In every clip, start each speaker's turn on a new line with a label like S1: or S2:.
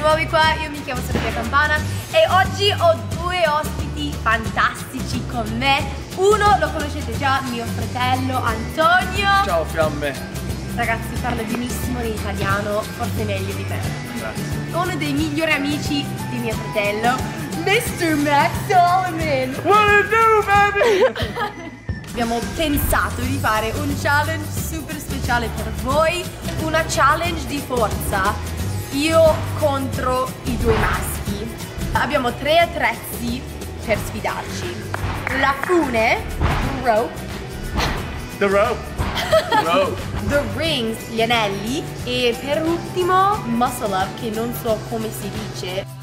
S1: nuovi qua, io mi chiamo Sofia Campana e oggi ho due ospiti fantastici con me. Uno lo conoscete già, mio fratello Antonio.
S2: Ciao fiamme.
S1: Ragazzi, parla benissimo in italiano, forse meglio di me.
S2: Grazie.
S1: Uno dei migliori amici di mio fratello, Mr. Max Solomon.
S2: What to do, baby?
S1: Abbiamo pensato di fare un challenge super speciale per voi, una challenge di forza, io contro i due maschi. Abbiamo 3 attrezzi per sfidarci: la fune, rope,
S2: The rope. Rope.
S1: the rings, gli anelli, e per ultimo muscle up, che non so come si dice.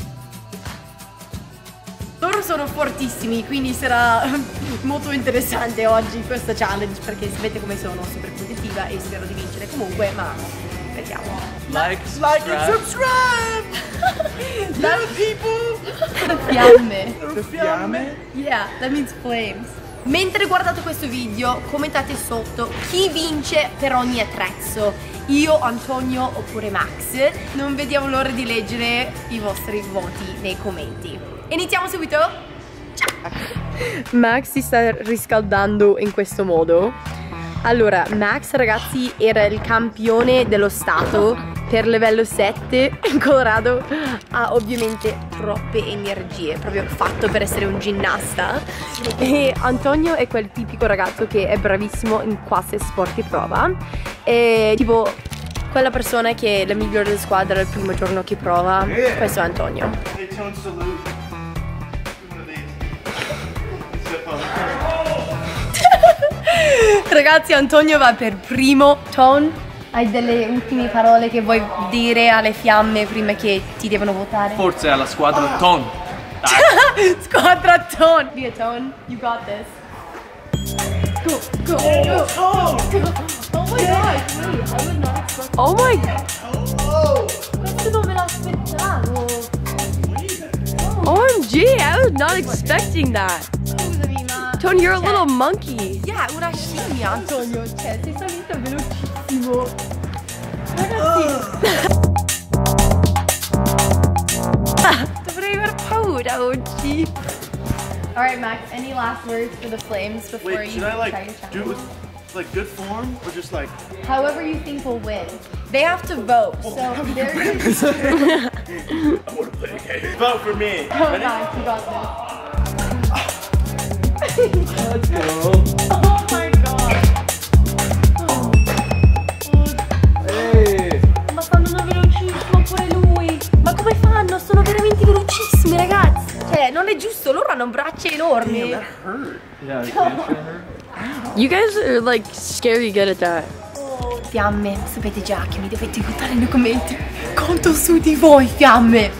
S1: Loro sono fortissimi, quindi sarà molto interessante oggi questa challenge, perché sapete come sono, super positiva e spero di vincere comunque, ma vediamo.
S2: Like and subscribe. Little people.
S1: Fiamme.
S2: Fiamme.
S1: Yeah, that means flames. Mentre guardate questo video, commentate sotto chi vince per ogni attrezzo, io, Antonio oppure Max. Non vediamo l'ora di leggere i vostri voti nei commenti. Iniziamo subito? Ciao! Max si sta riscaldando in questo modo. Allora, Max, ragazzi, era il campione dello stato per livello 7 in Colorado. Ha ovviamente troppe energie, proprio fatto per essere un ginnasta. E Antonio è quel tipico ragazzo che è bravissimo in qualsiasi sport che prova. E tipo quella persona che è la migliore della squadra il primo giorno che prova. Questo è Antonio. Ragazzi, Antonio va per primo. Tone, hai delle ultime parole che vuoi dire alle fiamme prima che ti devono votare?
S2: Forse alla squadra Ton.
S1: Squadra Tone. Via Tone, you got this. Go, go, go, go. Oh my god, wait, I would not expect.
S3: Oh my god.
S1: Questo non me l'aspettavo.
S3: OMG, I was not expecting that.
S1: Scusami, ma
S3: Tone, you're a little monkey.
S1: yeah, una scimmia, Antonio. Cioè, sei salito velocissimo. Ragazzi.
S3: Dovrei aver paura oggi.
S1: Alright, Max, any last words for the flames before
S4: Wait,
S1: you
S4: should I
S1: try your
S4: like
S1: challenge?
S4: do it with like good form or just like?
S1: However you think will win. They have to vote, so they're gonna
S4: I want to play a game. Vote for me.
S1: Oh,
S4: Ready?
S1: Max, you got this.
S2: Let's go.
S1: Oh my god.
S2: Hey.
S1: Ma stanno velocissimo pure lui. Ma come fanno? Sono veramente velocissimi, ragazzi. Cioè, non è giusto, loro hanno braccia enormi.
S4: That hurt.
S2: Yeah, the hamstring hurt.
S3: You guys are like scary good at that.
S1: Fiamme, sapete già che mi dovete votare nei commenti. Conto su di voi, fiamme.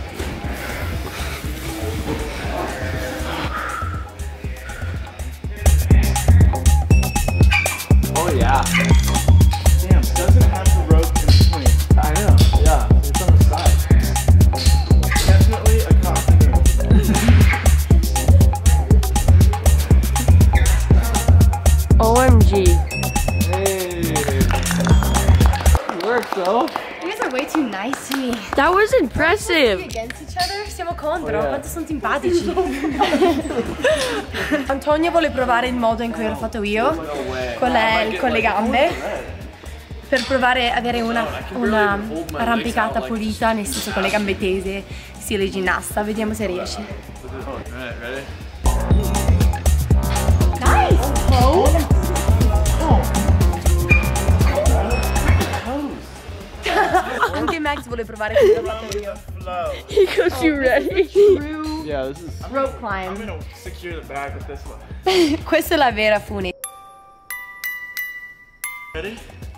S2: Oh yeah.
S4: Damn, doesn't have the rope in between.
S2: I know. Yeah, it's on the side.
S4: Definitely a coffee move.
S3: OMG.
S2: Hey. It works though.
S1: You guys are way too nice to me.
S3: That was impressive.
S1: Against each other? Siamo contro,
S2: Oh, yeah.
S1: quanto sono simpatici. Antonio vuole provare il modo in cui l'ho fatto io, con le gambe, per provare ad avere una arrampicata pulita, nel senso con le gambe tese, stile ginnasta. Vediamo se riesce.
S2: Alright, ready?
S1: Nice! Anche Max vuole provare come l'ho fatto io.
S4: Flow.
S3: He goes, you ready?
S1: True
S2: Yeah, this is.
S1: rope
S4: I'm
S1: climb.
S4: gonna secure the bag with this one.
S1: Questa è la vera fune.
S4: Ready?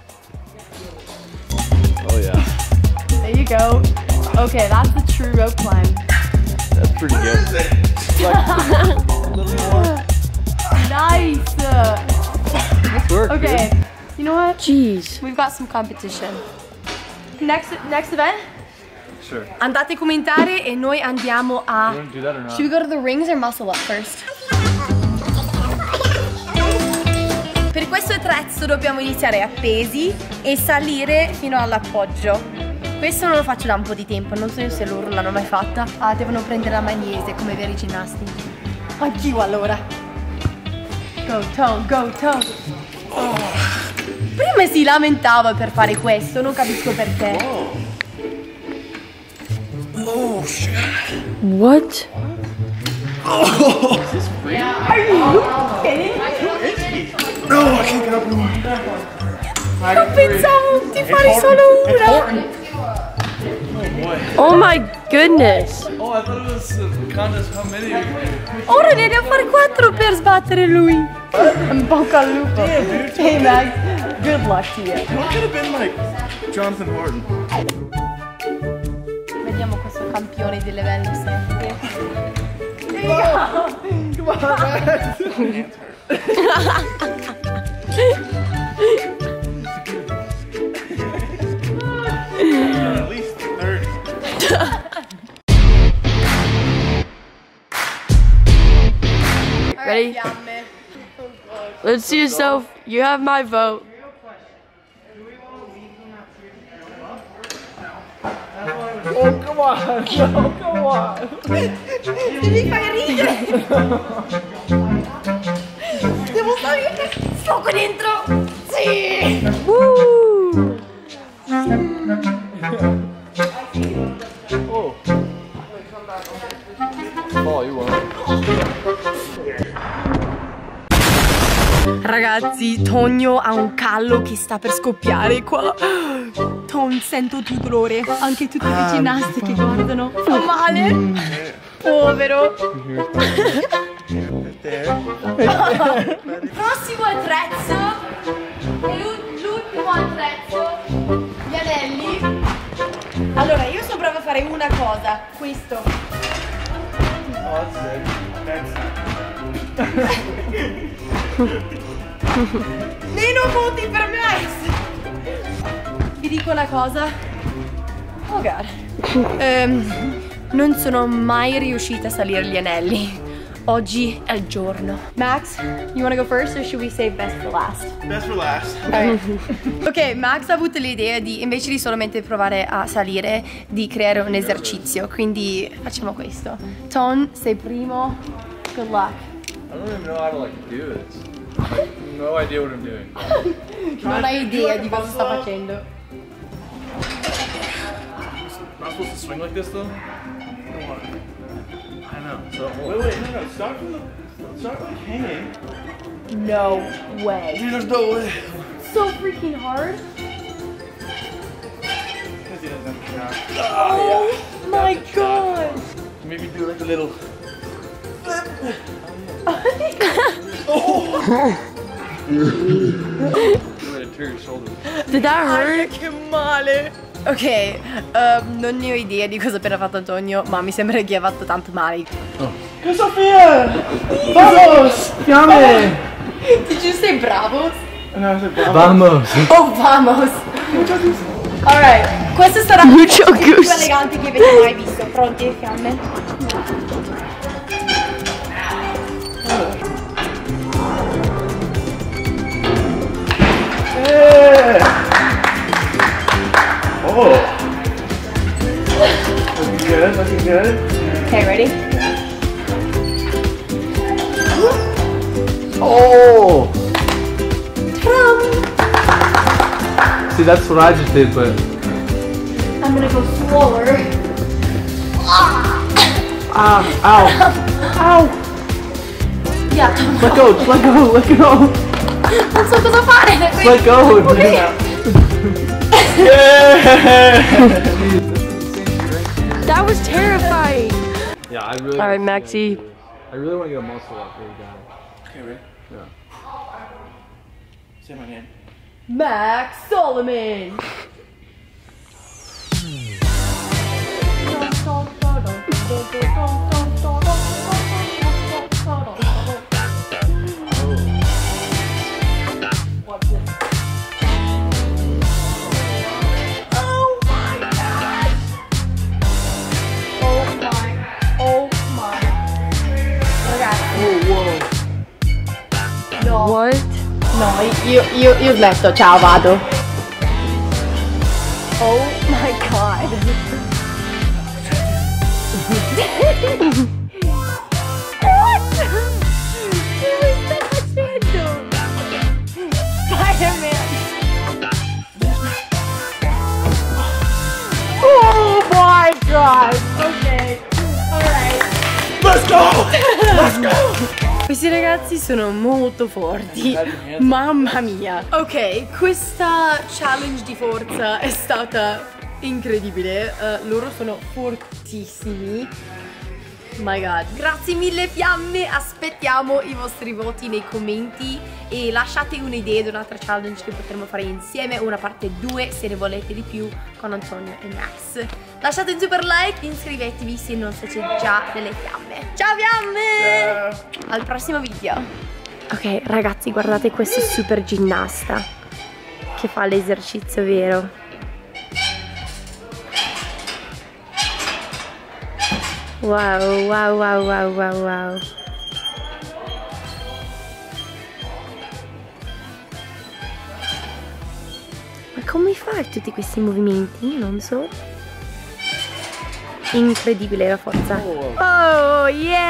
S2: Oh yeah.
S1: There you go. Okay, that's the true rope climb.
S2: That's pretty good. Like, a little more.
S1: Nice!
S2: This worked.
S1: Okay, you know what?
S3: Jeez.
S1: We've got some competition. Next event?
S2: Sure.
S1: Andate a commentare e noi andiamo a...
S2: You want to do that or not?
S1: Should we go to the rings or muscle up first? Per questo attrezzo dobbiamo iniziare a pesi e salire fino all'appoggio. questo non lo faccio da un po' di tempo, non so se loro l'hanno mai fatta. Ah, devono prendere la magnese come veri ginnasti. Anch'io allora. Go Tom, go Tom. Oh. Prima si lamentava per fare questo, non capisco perché.
S2: Oh shit.
S3: What?
S2: Oh.
S1: Are you kidding?
S2: No, I can't get up anymore.
S1: Non pensavo di fare solo una.
S3: Oh my goodness.
S2: Oh, I thought it was a contest how many.
S1: Ora ne devo fare 4 per sbattere lui. Un bocca al lupo. Hey Max, good luck to you.
S2: What could have been like Jonathan Horton?
S1: Vediamo questo campione di livello 7.
S2: Come on, Max. At least 30.
S3: Ready? Let's see yourself. You have my vote.
S2: Oh, come on. No, come on.
S1: Mi fai ridere. Devo salire. Sto qua dentro. Sì.
S3: Woo!
S2: Oh. Oh, you won.
S1: Ragazzi, Tonio ha un callo che sta per scoppiare qua. Ton, sento il tuo dolore. Anche tutte le ginnaste che guardano. Fa male. Povero. Prossimo attrezzo. L'ultimo attrezzo. Gli anelli. Allora, io sono brava a fare una cosa. Questo.
S2: Oh, that's sick.
S1: Meno voti per Max. Vi dico una cosa. Oh god. Non sono mai riuscita a salire gli anelli. Oggi è il giorno. Max, you wanna go first or should we save best for last?
S2: Best for last.
S1: Ok, Max ha avuto l'idea di, invece di solamente provare a salire, di creare un esercizio. Quindi facciamo questo. Ton, sei primo. Good luck.
S2: I don't even know how to like do this. Like, no idea what I'm doing.
S1: Non hai idea di cosa sta facendo.
S2: Am I supposed to swing like this though? I know. So wait, no. Start like hanging.
S1: No way.
S2: Dude, there's no way.
S1: So freaking hard.
S2: Because he doesn't have to try.
S1: Oh my god.
S2: Maybe do like a little.
S3: Did that hurt?
S1: Che male. Ok, non ne ho idea di cosa ha appena fatto Antonio, ma mi sembra che ha fatto tanto male.
S2: Che Sofia! Vamos! Fiamme!
S1: Did you say bravos?
S2: No, I said vamos.
S1: Oh, vamos! Alright, questo sarà il
S3: Mucho
S1: più
S3: gusto.
S1: elegante che avete mai visto. Pronti, fiamme?
S2: Oh! Looking good, looking good.
S1: Okay, ready?
S2: Oh! See, that's what I just did, but.
S1: I'm gonna go slower.
S2: Ah! Ow! Ow!
S1: Yeah.
S2: Let go! Let go! Let go!
S1: Non so cosa fare.
S2: Let go!
S1: Okay.
S2: Yeah!
S3: That was terrifying.
S2: Yeah, I really.
S3: All right, Maxie.
S2: I really want to get a muscle up really bad. Okay, ready? Yeah. Say my name.
S1: Max Solomon.
S3: What?
S1: No, io smetto, ciao, vado. Oh my god. What? Che stai facendo? Spider-Man. Oh my god. Ok. Alright.
S4: Let's go! Let's go!
S1: Questi ragazzi sono molto forti. Mamma mia. Ok, questa challenge di forza è stata incredibile. Loro sono fortissimi. My god. Grazie mille fiamme. Aspettiamo i vostri voti nei commenti e lasciate un'idea di un'altra challenge che potremmo fare insieme, una parte 2 se ne volete di più con Antonio e Max. Lasciate un super like, iscrivetevi se non siete già delle fiamme. Ciao fiamme! Ciao. Al prossimo video. Ok ragazzi, guardate questo super ginnasta che fa l'esercizio vero. Wow, wow, wow, wow, wow, wow. Ma come fai tutti questi movimenti? Io non so. Incredibile la forza. Oh, yeah!